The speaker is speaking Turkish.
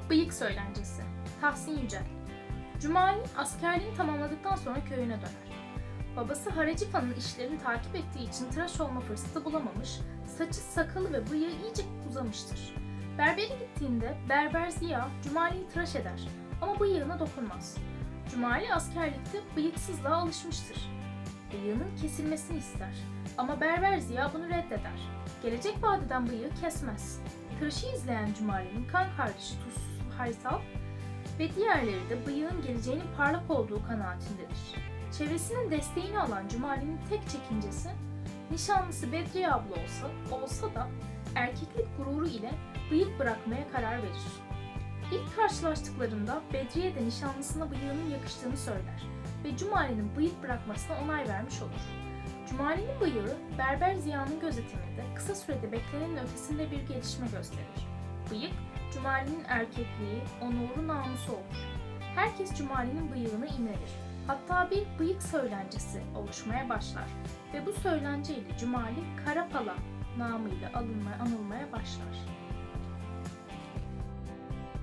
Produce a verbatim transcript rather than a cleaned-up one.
Bıyık söylencesi. Tahsin Yücel. Cumali askerliğini tamamladıktan sonra köyüne döner. Babası Harecifa'nın işlerini takip ettiği için tıraş olma fırsatı bulamamış, saçı, sakalı ve bıyığı iyice uzamıştır. Berbere gittiğinde Berber Ziya Cumali'yi tıraş eder ama bıyığına dokunmaz. Cumali askerlikte bıyıksızlığa alışmıştır. Bıyığının kesilmesini ister ama Berber Ziya bunu reddeder. Gelecek vadeden bıyığı kesmez. Tıraşı izleyen Cumali'nin kan kardeşi Tuzsuz Haysal ve diğerleri de bıyığın geleceğinin parlak olduğu kanaatindedir. Çevresinin desteğini alan Cumali'nin tek çekincesi, nişanlısı Bedriye abla olsa, olsa da erkeklik gururu ile bıyık bırakmaya karar verir. İlk karşılaştıklarında Bedriye de nişanlısına bıyığının yakıştığını söyler ve Cumali'nin bıyık bırakmasına onay vermiş olur. Cumali'nin bıyığı Berber Ziya'nın gözetiminde kısa sürede beklenenin ötesinde bir gelişme gösterir. Bıyık, Cumali'nin erkekliği, onuru, namusu olur. Herkes Cumali'nin bıyığını imrenir. Hatta bir bıyık söylencesi oluşmaya başlar ve bu söylenceyle Cumali Karapala namıyla alınmaya, anılmaya başlar.